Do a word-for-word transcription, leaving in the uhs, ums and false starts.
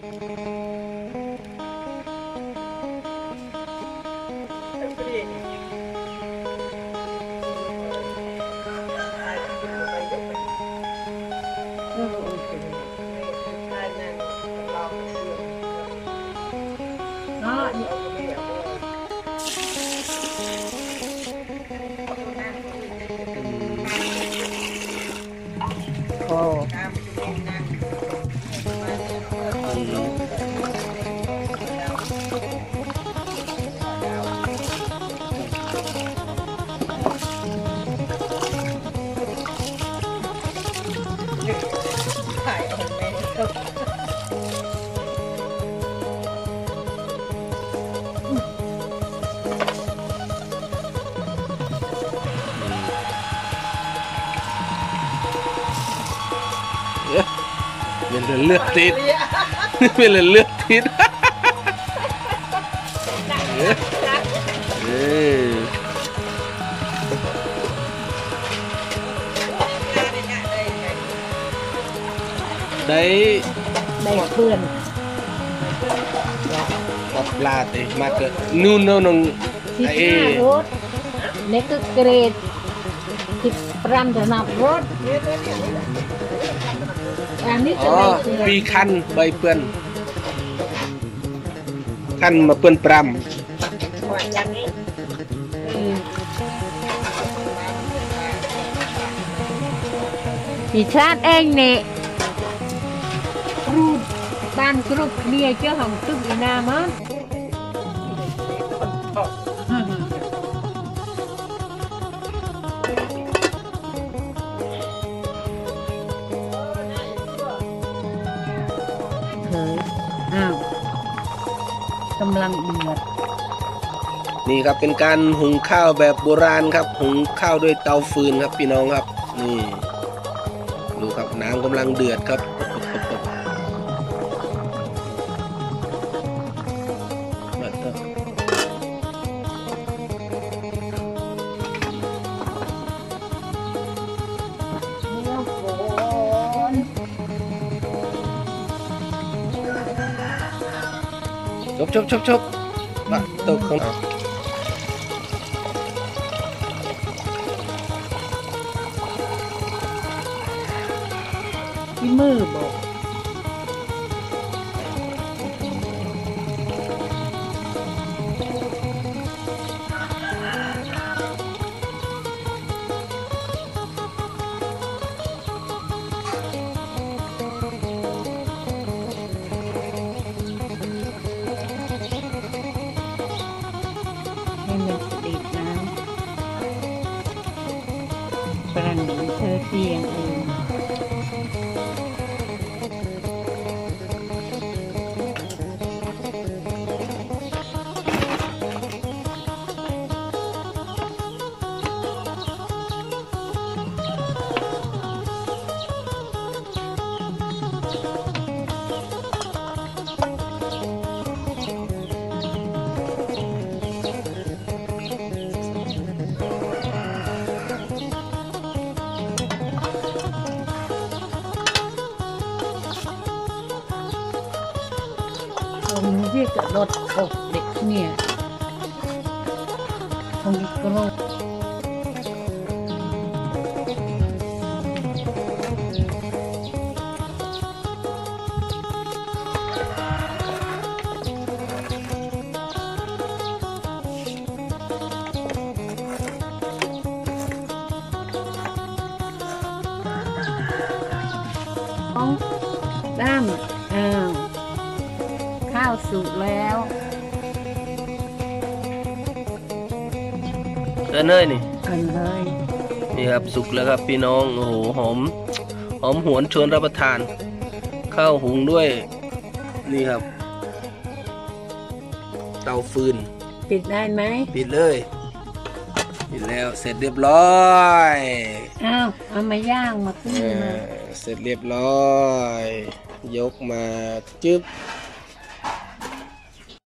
เป็นเลือดติดเป็นเลือดติดได้ได้เพื่อนกับปลาเตะมาเกิดนู่นนู่นนู่นไอ้รถนี่ก็เกรดที่ปรำจะนับรถอันนี้จะได้ปีคันใบเปื้อนคันมาเปื้อนปรำปีชาติเองเนี่ยรูปบ้านกรุบเนี่ยเจ้าของตึกอีนามันอ้าวกำลังเดือดนี่ครับเป็นการหุงข้าวแบบโบราณครับหุงข้าวด้วยเตาฟืนครับพี่น้องครับนี่ดูครับน้ำกำลังเดือดครับชบชบชบชบมาตกข้างที่มือบอกประหนึ่งเธอเตียงเองผมเรียกรถอกเด็กเนี่ยคงกรอบด้ามอ้าวข้าวสุกแล้วเออเนยนี่เอินเลยนี่ครับสุกแล้วครับพี่น้องโอ้โหหอมหอมหวนชวนรับประทานข้าวหุงด้วยนี่ครับเตาฟืนปิดได้ไหมปิดเลยปิดแล้วเสร็จเรียบร้อยอ้าวเอามาย่างมาขึ้นมาเสร็จเรียบร้อยยกมาจึ๊บ